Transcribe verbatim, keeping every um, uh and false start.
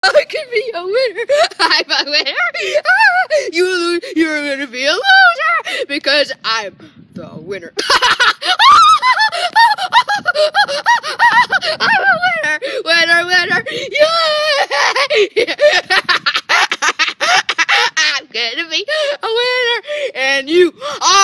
I could be a winner. I'm a winner. You lo- you're gonna be a loser because I'm the winner. I'm a winner. Winner, winner. Yay! I'm gonna be a winner, and you are.